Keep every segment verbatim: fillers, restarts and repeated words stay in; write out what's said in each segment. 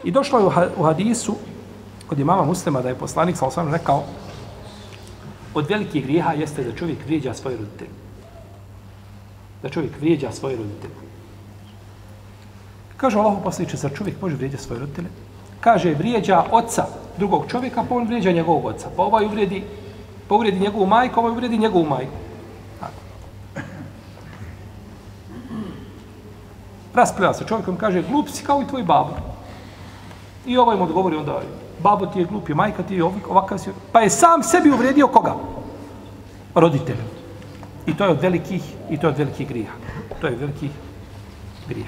I došlo je u hadisu kod imama Muslima da je poslanik sallallahu alejhi ve sellem rekao od velikih grijeha jeste da čovjek vrijeđa svoje roditelje. Da čovjek vrijeđa svoje roditelje. Kaže Allahu poslaniče, zar čovjek može vrijeđati svoje roditelje? Kaže, vrijeđa oca drugog čovjeka, pa on vrijeđa njegovog oca. Pa ovaj uvredi, pa uvredi njegovu majku, ovaj uvredi njegovu majku. Raspravlja se čovjekom, kaže, glup si kao i tvoj babo. I ovaj mu odgovori onda, babo ti je glup, je majka ti je ovakav si. Pa je sam sebi uvredio koga? Roditelja. I to je od velikih, i to je od velikih grija. To je od velikih grija.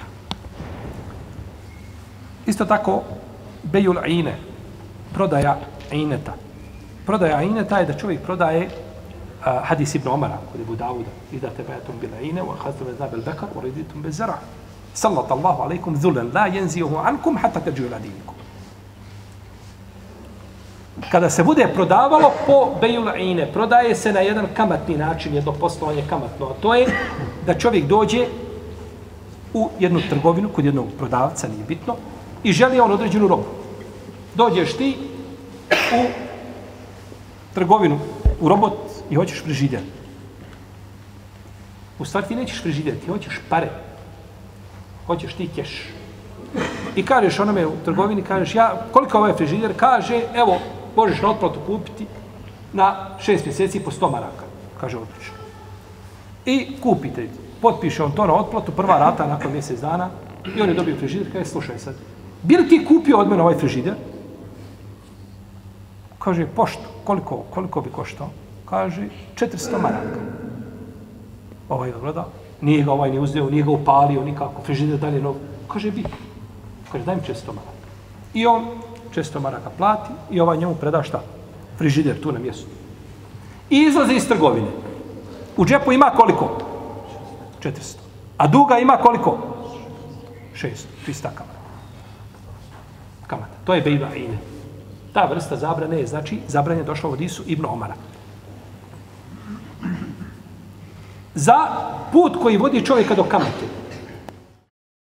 Isto tako, bejul ine, prodaja ineta. Prodaja ineta je da čovjek prodaje uh, hadis ibn Omara, kod Ebu Davuda, i da tebe etum bila ine, u ahazdu vezna bel bekar, u reditum bez zara. Sallat Allahu alaikum zulen, la jenzijuhu ankum, hata teđu ladinikum. Kada se bude prodavalo po bejul ine, prodaje se na jedan kamatni način, jedno poslovanje kamatno, a to je da čovjek dođe u jednu trgovinu, kod jednog prodavca, nije bitno, i želi on određenu robu. Dođeš ti u trgovinu, u robot i hoćeš frižider. U stvari ti nećeš frižider, ti hoćeš pare. Hoćeš ti keš. I kažeš onome u trgovini, kažeš, ja, koliko je ovaj frižider? Kaže, evo, možeš na otplatu kupiti na šest mjeseci po sto maraka. Kaže, odlično. I kupite, potpiše on to na otplatu, prva rata nakon mjesec dana, i on je dobio frižider, kaže, slušaj sad, bi li ti kupio od mene ovaj frižider? Kaže, pošto, koliko, koliko bi koštao? Kaže, četiristo maraka. Ovaj ga gleda, nije ga ovaj ni uzeo, nije ga upalio nikako, frižider dalje nov. Kaže, bi. Kaže, daj mi četiristo maraka. I on četiristo maraka plati i ovaj njemu preda šta? Frižider tu na mjestu. I izlazi iz trgovine. U džepu ima koliko? četiristo. A duga ima koliko? šesto. Čista kamata. Kamata. To je bejba ine. Ta vrsta zabrane je, znači, zabranje došla u hadisu Ibn Omara. Za put koji vodi čovjeka do kamate.